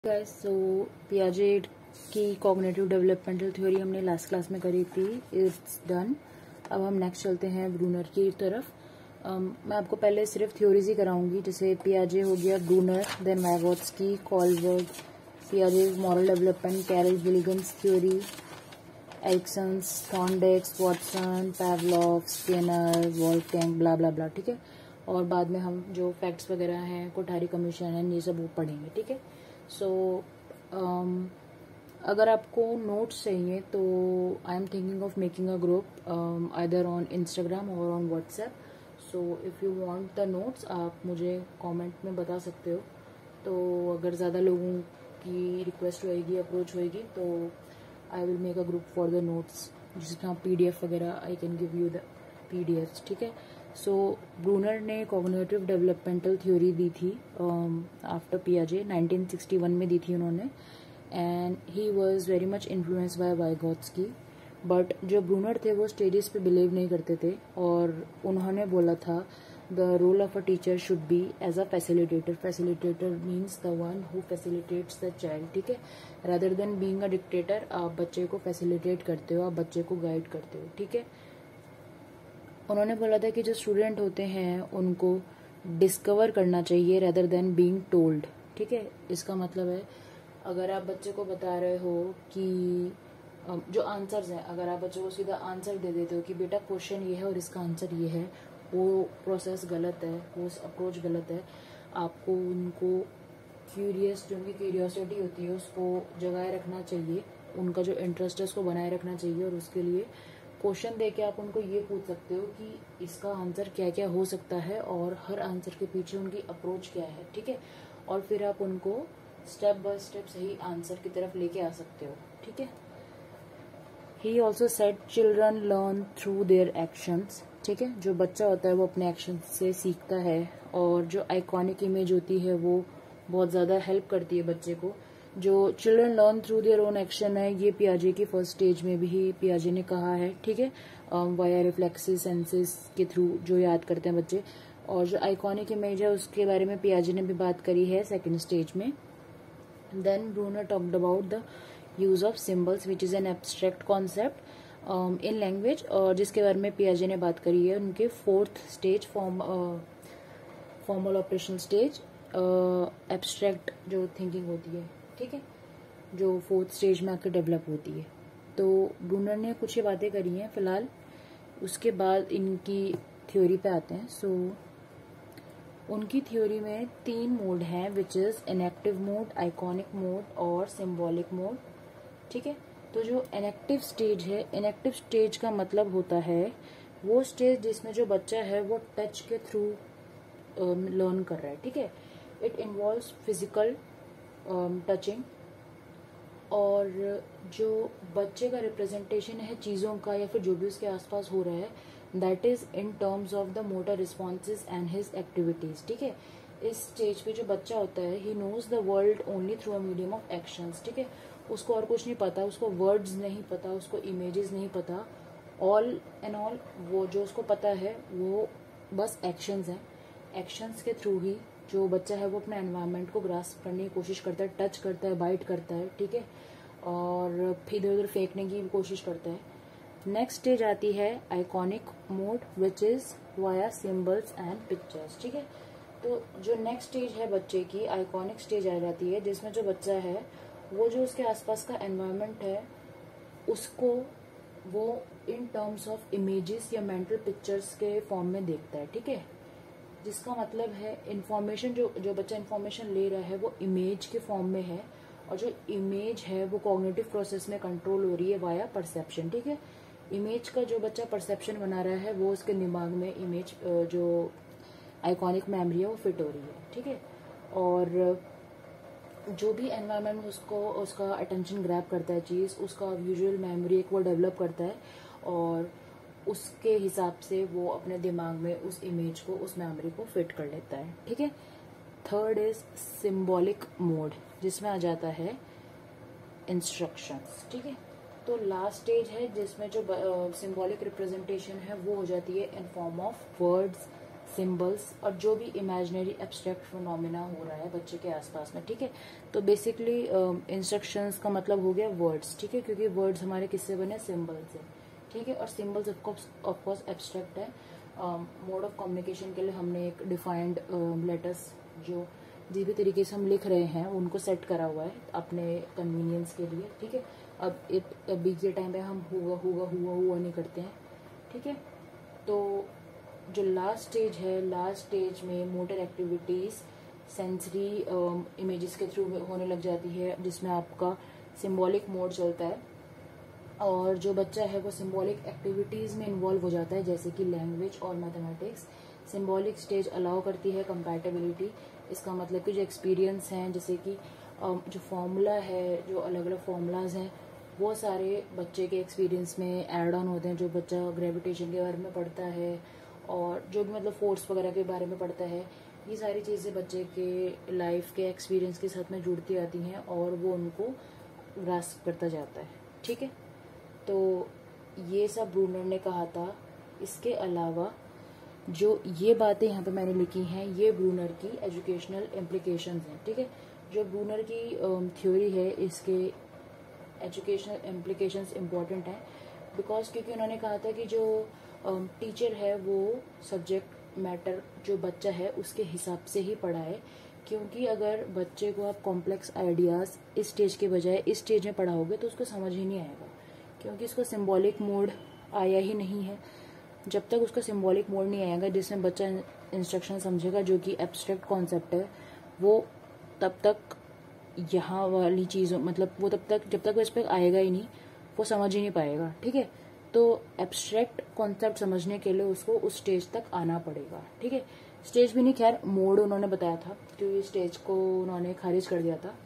Guys, so Piaget की cognitive developmental theory हमने last class में करी थी। It's done. अब हम नेक्स्ट चलते हैं ब्रूनर की तरफ। मैं आपको पहले सिर्फ थ्योरीज ही कराऊंगी, जैसे पियाजे हो गया, ब्रूनर, देन वाइगोत्स्की, कॉलबर्ग, पियाजे moral development, Carol Gilligan's theory, Erikson's, Thorndike, Watson, Pavlov, Skinner, Wolfgang, blah blah blah. ठीक है, और बाद में हम जो फैक्ट्स वगैरह हैं, कोठारी कमीशन है, ये सब वो पढ़ेंगे। ठीक है, सो अगर आपको नोट्स चाहिए तो I am thinking of making a group either on Instagram और on WhatsApp. So if you want the notes, आप मुझे कमेंट में बता सकते हो। तो अगर ज़्यादा लोगों की रिक्वेस्ट होएगी, अप्रोच होएगी, तो I will make a group for the notes, जिसमें आप PDF वगैरह I can give you the PDFs। ठीक है, सो ब्रूनर ने कॉग्निटिव डेवलपमेंटल थ्योरी दी थी आफ्टर पियाजे, 1961 में दी थी उन्होंने, and he was very much influenced by Vygotsky. But जो ब्रूनर थे वो स्टेजेस पे बिलीव नहीं करते थे, और उन्होंने बोला था the role of a teacher should be as a facilitator. Facilitator means the one who facilitates the child. ठीक है, rather than being a dictator, आप बच्चे को फैसिलिटेट करते हो, आप बच्चे को गाइड करते हो। ठीक है, उन्होंने बोला था कि जो स्टूडेंट होते हैं उनको डिस्कवर करना चाहिए रादर देन बीइंग टोल्ड। ठीक है, इसका मतलब है अगर आप बच्चे को बता रहे हो कि जो आंसर्स हैं, अगर आप बच्चे को सीधा आंसर दे देते हो कि बेटा क्वेश्चन ये है और इसका आंसर ये है, वो प्रोसेस गलत है, वो अप्रोच गलत है। आपको उनको क्यूरियस, जो उनकी क्यूरियोसिटी होती है उसको जगाए रखना चाहिए, उनका जो इंटरेस्ट है उसको बनाए रखना चाहिए, और उसके लिए क्वेश्चन दे के आप उनको ये पूछ सकते हो कि इसका आंसर क्या क्या हो सकता है और हर आंसर के पीछे उनकी अप्रोच क्या है। ठीक है, और फिर आप उनको स्टेप बाय स्टेप सही आंसर की तरफ लेके आ सकते हो। ठीक है, he also said children learn through their actions. ठीक है, जो बच्चा होता है वो अपने एक्शन से सीखता है, और जो आइकॉनिक इमेज होती है वो बहुत ज़्यादा हेल्प करती है बच्चे को। जो children learn through their own action है, ये पियाजे की फर्स्ट स्टेज में भी पियाजे ने कहा है। ठीक है, वाया रिफ्लेक्सिस सेंसेस के थ्रू जो याद करते हैं बच्चे, और जो आइकॉनिक इमेज है उसके बारे में पियाजे ने भी बात करी है सेकेंड स्टेज में। Then Bruner talked about the use of symbols which is an abstract concept in language, और जिसके बारे में पियाजे ने बात करी है उनके fourth stage, formal operational stage, abstract जो थिंकिंग होती है। ठीक है, जो फोर्थ स्टेज में आकर डेवलप होती है। तो ब्रूनर ने कुछ ही बातें करी हैं फिलहाल, उसके बाद इनकी थ्योरी पे आते हैं। सो उनकी थ्योरी में 3 मोड हैं, which is enactive mode, iconic mode और सिंबॉलिक मोड। ठीक है, तो जो इनएक्टिव स्टेज है, इनएक्टिव स्टेज का मतलब होता है वो स्टेज जिसमें जो बच्चा है वो टच के थ्रू लर्न कर रहा है। ठीक है, इट इन्वॉल्व्स फिजिकल टचिंग, और जो बच्चे का रिप्रेजेंटेशन है चीज़ों का या फिर जो भी उसके आसपास हो रहा है, that is in terms of the motor responses and his activities. ठीक है, इस स्टेज पे जो बच्चा होता है, he knows the world only through a medium of actions. ठीक है, उसको और कुछ नहीं पता, उसको वर्ड्स नहीं पता, उसको इमेजेस नहीं पता, ऑल एंड ऑल वो जो उसको पता है वो बस एक्शंस हैं। एक्शंस के थ्रू ही जो बच्चा है वो अपने एनवायरनमेंट को ग्रास्प करने की कोशिश करता है, टच करता है, बाइट करता है। ठीक है, और फिर इधर उधर फेंकने की भी कोशिश करता है। नेक्स्ट स्टेज आती है iconic mode, which is via symbols and pictures. ठीक है, तो जो नेक्स्ट स्टेज है बच्चे की, आइकॉनिक स्टेज आ जाती है, जिसमें जो बच्चा है वो जो उसके आसपास का एनवायरनमेंट है उसको वो इन टर्म्स ऑफ इमेजेस या मेंटल पिक्चर्स के फॉर्म में देखता है। ठीक है, जिसका मतलब है इंफॉर्मेशन, जो बच्चा इंफॉर्मेशन ले रहा है वो इमेज के फॉर्म में है, और जो इमेज है वो कॉग्निटिव प्रोसेस में कंट्रोल हो रही है वाया परसेप्शन। ठीक है, इमेज का जो बच्चा परसेप्शन बना रहा है वो उसके दिमाग में इमेज जो आइकॉनिक मेमोरी है वो फिट हो रही है। ठीक है, और जो भी एनवायरनमेंट उसको उसका अटेंशन ग्रैब करता है चीज़, उसका विजुअल मेमोरी एक वो डेवलप करता है, और उसके हिसाब से वो अपने दिमाग में उस इमेज को, उस मेमोरी को फिट कर लेता है। ठीक है, थर्ड इज सिंबॉलिक मोड, जिसमें आ जाता है इंस्ट्रक्शंस। ठीक है, तो लास्ट स्टेज है जिसमें जो सिंबॉलिक रिप्रेजेंटेशन है वो हो जाती है in form of words, symbols और जो भी इमेजिनरी एब्स्ट्रैक्ट फिनोमेना हो रहा है बच्चे के आसपास में, ठीक है। तो बेसिकली इंस्ट्रक्शंस का मतलब हो गया वर्ड्स, ठीक है, क्योंकि वर्ड्स हमारे किससे बने, सिम्बल से, ठीक है। और सिम्बल्स ऑफकोर्स एब्स्ट्रैक्ट है। मोड ऑफ कम्युनिकेशन के लिए हमने एक डिफाइंड लेटर्स जो जिस भी तरीके से हम लिख रहे हैं उनको सेट करा हुआ है अपने कन्वीनियंस के लिए, ठीक है। अब अभी के टाइम पे हम हुआ नहीं करते हैं, ठीक है। तो जो लास्ट स्टेज है, लास्ट स्टेज में मोटर एक्टिविटीज सेंसरी इमेजेस के थ्रू होने लग जाती है, जिसमें आपका सिंबॉलिक मोड चलता है और जो बच्चा है वो सिंबॉलिक एक्टिविटीज में इन्वॉल्व हो जाता है, जैसे कि लैंग्वेज और मैथमेटिक्स। सिंबॉलिक स्टेज अलाउ करती है कंपैटिबिलिटी, इसका मतलब कि जो एक्सपीरियंस हैं, जैसे कि जो फॉर्मूला है, जो अलग अलग फॉर्मूलाज हैं, वो सारे बच्चे के एक्सपीरियंस में ऐड ऑन होते हैं। जो बच्चा ग्रेविटेशन के बारे में पढ़ता है और जो भी मतलब फोर्स वगैरह के बारे में पढ़ता है, ये सारी चीज़ें बच्चे के लाइफ के एक्सपीरियंस के साथ में जुड़ती आती हैं और वो उनको ग्रास्प करता जाता है, ठीक है। तो ये सब ब्रूनर ने कहा था। इसके अलावा जो ये बातें यहाँ पे मैंने लिखी हैं, ये ब्रूनर की एजुकेशनल इम्प्लीकेशंस हैं, ठीक है। जो ब्रूनर की थ्योरी है, इसके एजुकेशनल इम्प्लीकेशंस इम्पॉर्टेंट हैं बिकॉज क्योंकि उन्होंने कहा था कि जो टीचर है वो सब्जेक्ट मैटर जो बच्चा है उसके हिसाब से ही पढ़ाए, क्योंकि अगर बच्चे को आप कॉम्प्लेक्स आइडियाज़ इस स्टेज के बजाय इस स्टेज में पढ़ाओगे तो उसको समझ ही नहीं आएगा, क्योंकि उसका सिंबॉलिक मोड आया ही नहीं है। जब तक उसका सिंबॉलिक मोड नहीं आएगा जिसमें बच्चा इंस्ट्रक्शन समझेगा, जो कि एब्स्ट्रैक्ट कॉन्सेप्ट है, वो तब तक यहाँ वाली चीज़ों मतलब वो तब तक जब तक वो इस पर आएगा ही नहीं, वो समझ ही नहीं पाएगा, ठीक है। तो एब्स्ट्रैक्ट कॉन्सेप्ट समझने के लिए उसको उस स्टेज तक आना पड़ेगा, ठीक है। स्टेज भी नहीं, खैर मोड उन्होंने बताया था, क्योंकि स्टेज को उन्होंने खारिज कर दिया था।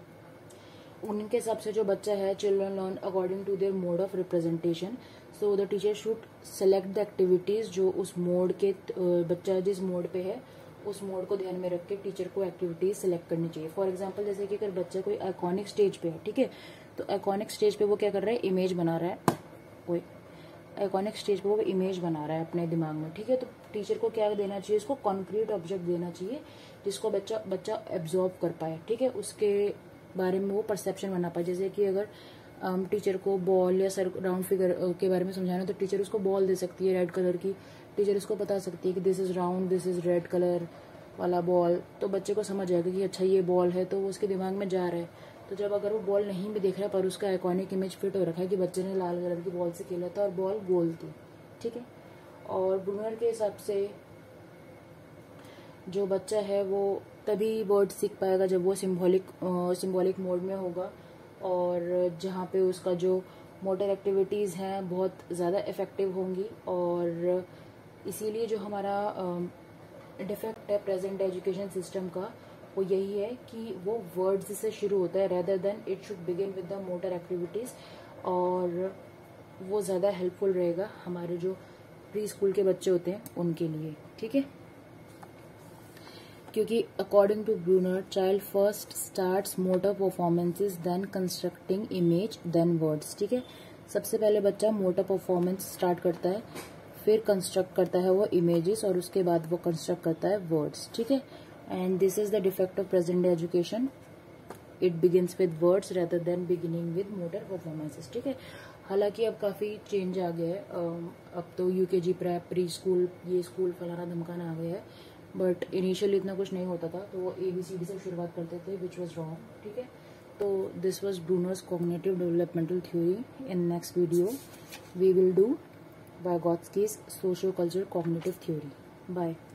उनके हिसाब से जो बच्चा है, children learn according to their mode of representation, so the teacher should select the activities जो उस मोड के बच्चा जिस मोड पे है उस मोड को ध्यान में रख के टीचर को एक्टिविटीज सेलेक्ट करनी चाहिए। फॉर एग्जांपल जैसे कि अगर बच्चा कोई आइकॉनिक स्टेज पे है, ठीक है, तो आइकॉनिक स्टेज पे वो क्या कर रहा है, इमेज बना रहा है, कोई आइकॉनिक स्टेज पे वो इमेज बना रहा है अपने दिमाग में, ठीक है। तो टीचर को क्या देना चाहिए, उसको कॉन्क्रीट ऑब्जेक्ट देना चाहिए जिसको बच्चा एब्जॉर्ब कर पाए, ठीक है, उसके बारे में वो परसेप्शन बना पाए। जैसे कि अगर टीचर को बॉल या राउंड फिगर के बारे में समझाना, तो टीचर उसको बॉल दे सकती है रेड कलर की, टीचर उसको बता सकती है कि this is round, this is red colour वाला बॉल, तो बच्चे को समझ आएगा कि अच्छा ये बॉल है, तो वो उसके दिमाग में जा रहा है। तो जब अगर वो बॉल नहीं भी देख रहा है पर उसका आइकॉनिक इमेज फिट हो रखा है कि बच्चे ने लाल कलर की बॉल से खेला था और बॉल गोल थी, ठीक है। और ब्रूनर के हिसाब से जो बच्चा है वो तभी वर्ड सीख पाएगा जब वो सिंबॉलिक मोड में होगा, और जहाँ पे उसका जो मोटर एक्टिविटीज़ हैं बहुत ज़्यादा इफ़ेक्टिव होंगी। और इसीलिए जो हमारा डिफेक्ट है प्रेजेंट एजुकेशन सिस्टम का, वो यही है कि वो वर्ड्स से शुरू होता है rather than it should begin with the motor activities, और वो ज़्यादा हेल्पफुल रहेगा हमारे जो प्री स्कूल के बच्चे होते हैं उनके लिए, ठीक है। क्योंकि according to Bruner, child first starts motor performances then constructing image then words, ठीक है। सबसे पहले बच्चा मोटर परफॉर्मेंस स्टार्ट करता है, फिर कंस्ट्रक्ट करता है वो इमेजेस, और उसके बाद वो कंस्ट्रक्ट करता है वर्ड्स, ठीक है। And this is the defect of present education, it begins with words rather than beginning with motor performances, ठीक है। हालांकि अब काफ़ी चेंज आ गया है, अब तो यूकेजी प्रेप, प्री स्कूल, ये स्कूल फलाना धमकाना आ गया है, बट इनिशियली इतना कुछ नहीं होता था, तो वो ABCD से शुरुआत करते थे, विच वॉज रॉन्ग, ठीक है। तो this was Bruner's cognitive developmental theory. In next video we will do Vygotsky's socio culture cognitive theory. Bye.